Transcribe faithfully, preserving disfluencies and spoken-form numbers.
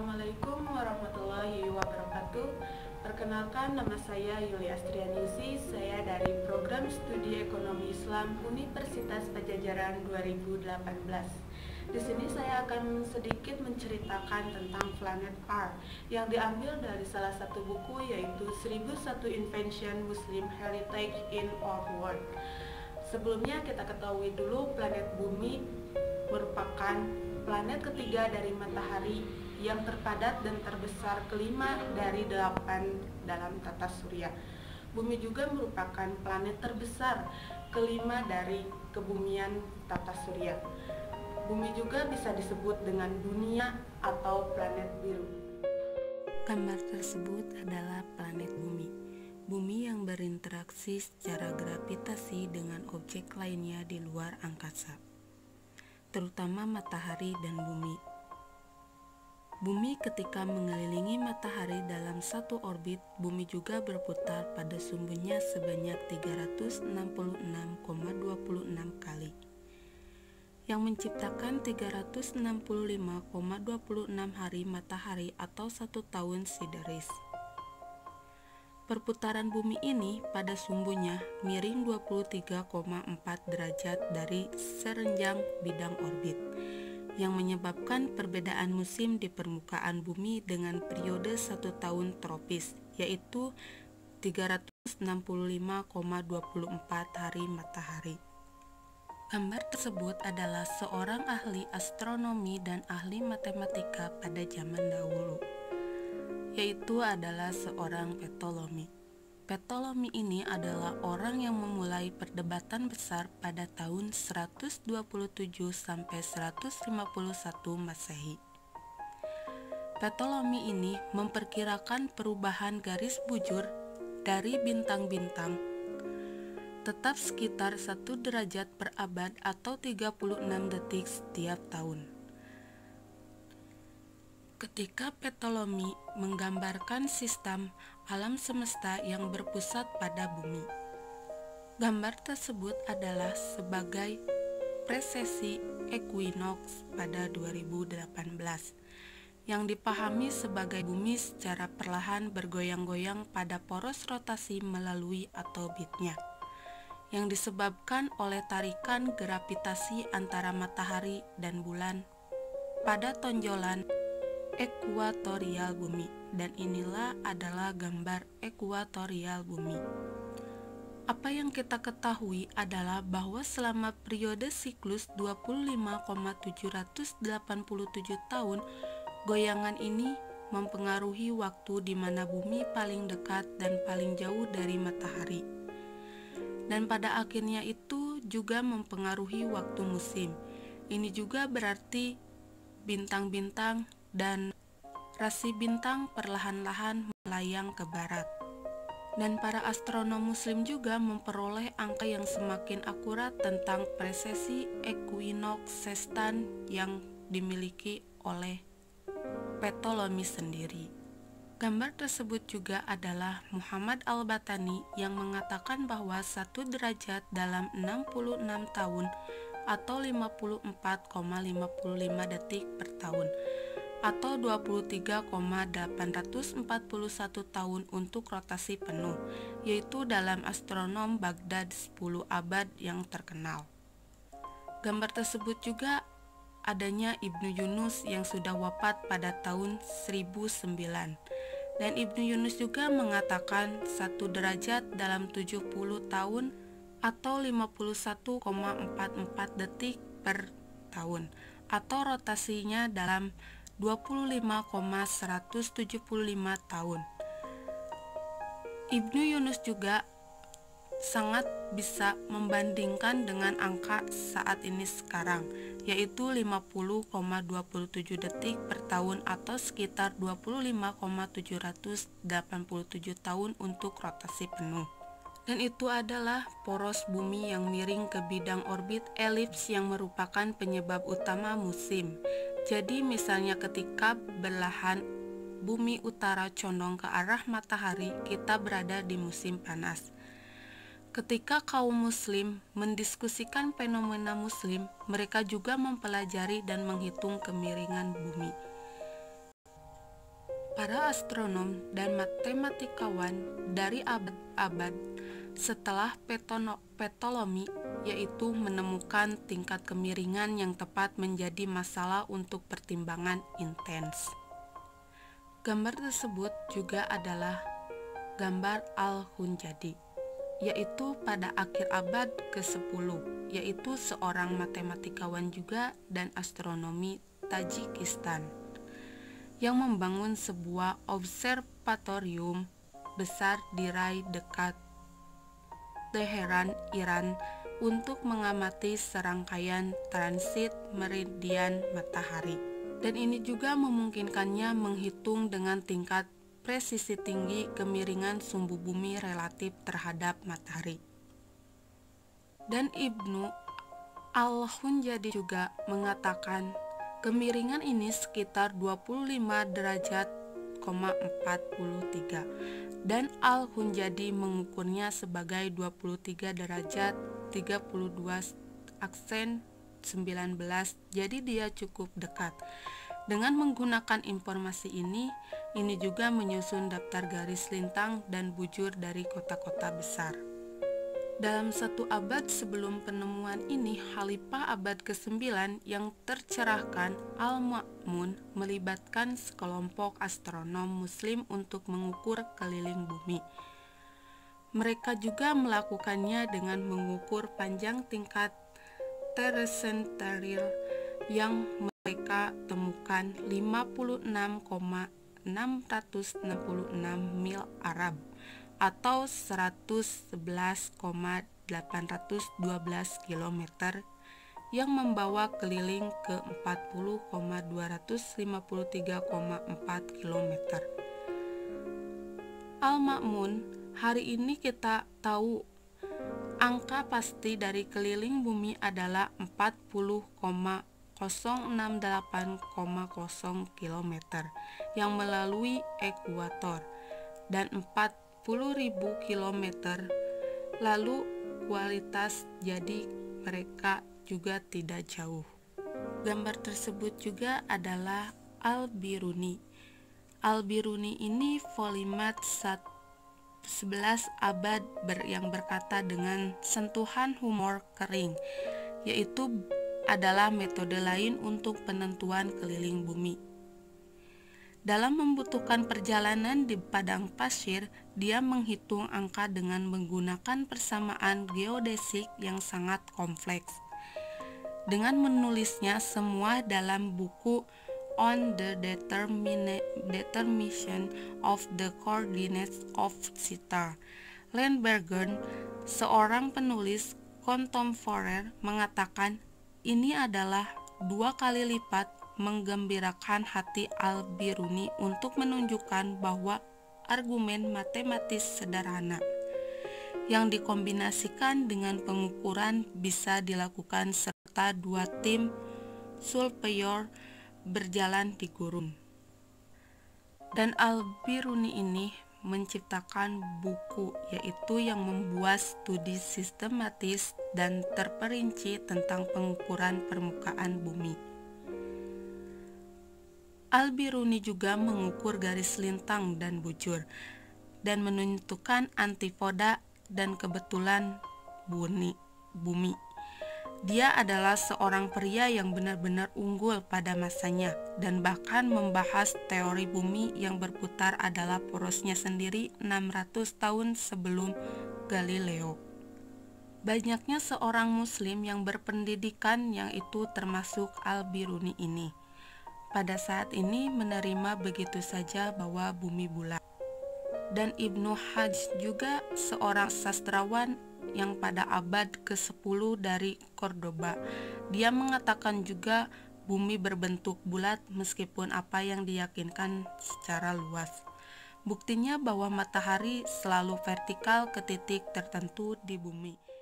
Assalamualaikum warahmatullahi wabarakatuh. Perkenalkan, nama saya Yuli Astrianisi. Saya dari Program Studi Ekonomi Islam Universitas Padjadjaran dua ribu delapan belas. Di sini saya akan sedikit menceritakan tentang planet R yang diambil dari salah satu buku, yaitu seribu satu Invention Muslim Heritage in Our World. Sebelumnya kita ketahui dulu planet Bumi merupakan planet ketiga dari matahari yang terpadat dan terbesar kelima dari delapan dalam tata surya. Bumi juga merupakan planet terbesar kelima dari kebumian tata surya. Bumi juga bisa disebut dengan dunia atau planet biru. Gambar tersebut adalah planet Bumi. Bumi yang berinteraksi secara gravitasi dengan objek lainnya di luar angkasa, terutama matahari dan bumi. Bumi ketika mengelilingi matahari dalam satu orbit, bumi juga berputar pada sumbunya sebanyak tiga ratus enam puluh enam koma dua enam kali, yang menciptakan tiga ratus enam puluh lima koma dua enam hari matahari atau satu tahun sideris. Perputaran bumi ini pada sumbunya miring dua puluh tiga koma empat derajat dari serenjang bidang orbit, yang menyebabkan perbedaan musim di permukaan bumi dengan periode satu tahun tropis, yaitu tiga ratus enam puluh lima koma dua empat hari matahari. Gambar tersebut adalah seorang ahli astronomi dan ahli matematika pada zaman dahulu, yaitu adalah seorang Ptolemy. Ptolemy ini adalah orang yang memulai perdebatan besar pada tahun seratus dua puluh tujuh sampai seratus lima puluh satu Masehi. Ptolemy ini memperkirakan perubahan garis bujur dari bintang-bintang tetap sekitar satu derajat per abad atau tiga puluh enam detik setiap tahun. Ketika Ptolemy menggambarkan sistem alam semesta yang berpusat pada bumi, gambar tersebut adalah sebagai presesi equinox pada dua ribu delapan belas, yang dipahami sebagai bumi secara perlahan bergoyang-goyang pada poros rotasi melalui atau orbitnya, yang disebabkan oleh tarikan gravitasi antara matahari dan bulan pada tonjolan ekuatorial bumi. Dan inilah adalah gambar ekuatorial bumi. Apa yang kita ketahui adalah bahwa selama periode siklus dua puluh lima koma tujuh delapan tujuh tahun, goyangan ini mempengaruhi waktu di mana bumi paling dekat dan paling jauh dari matahari. Dan pada akhirnya itu juga mempengaruhi waktu musim. Ini juga berarti bintang-bintang dan rasi bintang perlahan-lahan melayang ke barat. Dan para astronom muslim juga memperoleh angka yang semakin akurat tentang presesi equinox sestan yang dimiliki oleh Ptolemy sendiri. Gambar tersebut juga adalah Muhammad Al-Batani yang mengatakan bahwa satu derajat dalam enam puluh enam tahun atau lima puluh empat koma lima lima detik per tahun, atau dua puluh tiga koma delapan empat satu tahun untuk rotasi penuh, yaitu dalam astronom Baghdad sepuluh abad yang terkenal. Gambar tersebut juga adanya Ibnu Yunus yang sudah wafat pada tahun seribu sembilan, dan Ibnu Yunus juga mengatakan satu derajat dalam tujuh puluh tahun atau lima puluh satu koma empat empat detik per tahun, atau rotasinya dalam dua puluh lima koma seratus tujuh puluh lima tahun. Ibnu Yunus juga sangat bisa membandingkan dengan angka saat ini sekarang, yaitu lima puluh koma dua tujuh detik per tahun atau sekitar dua puluh lima koma tujuh delapan tujuh tahun untuk rotasi penuh. Dan itu adalah poros bumi yang miring ke bidang orbit elips yang merupakan penyebab utama musim. Jadi misalnya ketika belahan bumi utara condong ke arah matahari, kita berada di musim panas. Ketika kaum muslim mendiskusikan fenomena muslim, mereka juga mempelajari dan menghitung kemiringan bumi. Para astronom dan matematikawan dari abad-abad setelah Ptolemy, yaitu menemukan tingkat kemiringan yang tepat menjadi masalah untuk pertimbangan intens. Gambar tersebut juga adalah gambar Al-Hunjadi, yaitu pada akhir abad kesepuluh, yaitu seorang matematikawan juga dan astronomi Tajikistan yang membangun sebuah observatorium besar di Rai dekat Teheran, Iran, untuk mengamati serangkaian transit meridian matahari. Dan ini juga memungkinkannya menghitung dengan tingkat presisi tinggi kemiringan sumbu bumi relatif terhadap matahari. Dan Ibnu Al-Hunjadi juga mengatakan kemiringan ini sekitar dua puluh lima derajat empat puluh tiga, dan Al-Hunjadi mengukurnya sebagai dua puluh tiga derajat tiga puluh dua aksen sembilan belas, jadi dia cukup dekat. Dengan menggunakan informasi ini, ini juga menyusun daftar garis lintang dan bujur dari kota-kota besar. Dalam satu abad sebelum penemuan ini, Khalifah abad kesembilan yang tercerahkan Al-Ma'mun melibatkan sekelompok astronom muslim untuk mengukur keliling bumi. Mereka juga melakukannya dengan mengukur panjang tingkat tersenteril yang mereka temukan lima puluh enam koma enam enam enam mil Arab atau seratus sebelas koma delapan dua belas kilometer yang membawa keliling ke empat puluh koma dua lima tiga empat kilometer. Al-Ma'mun, hari ini kita tahu angka pasti dari keliling bumi adalah empat puluh koma nol enam delapan nol kilometer yang melalui ekuator dan empat puluh ribu kilometer. Lalu kualitas, jadi mereka juga tidak jauh. Gambar tersebut juga adalah Al-Biruni. Al-Biruni ini polimat sebelas abad ber, yang berkata dengan sentuhan humor kering, yaitu adalah metode lain untuk penentuan keliling bumi. Dalam membutuhkan perjalanan di padang pasir, dia menghitung angka dengan menggunakan persamaan geodesik yang sangat kompleks. Dengan menulisnya semua dalam buku On the Determination of the Coordinates of Star, Lindbergh, seorang penulis kontemporer, mengatakan ini adalah dua kali lipat menggembirakan hati Al-Biruni untuk menunjukkan bahwa argumen matematis sederhana yang dikombinasikan dengan pengukuran bisa dilakukan serta dua tim surveyor berjalan di gurun. Dan Al-Biruni ini menciptakan buku, yaitu yang membuat studi sistematis dan terperinci tentang pengukuran permukaan bumi. Al-Biruni juga mengukur garis lintang dan bujur dan menentukan antipoda dan kebetulan bumi. bumi. Dia adalah seorang pria yang benar-benar unggul pada masanya dan bahkan membahas teori bumi yang berputar adalah porosnya sendiri enam ratus tahun sebelum Galileo. Banyaknya seorang muslim yang berpendidikan yang itu termasuk Al-Biruni ini pada saat ini menerima begitu saja bahwa bumi bulat. Dan Ibnu Hajj juga seorang sastrawan yang pada abad kesepuluh dari Cordoba. Dia mengatakan juga bumi berbentuk bulat meskipun apa yang diyakinkan secara luas. Buktinya bahwa matahari selalu vertikal ke titik tertentu di bumi.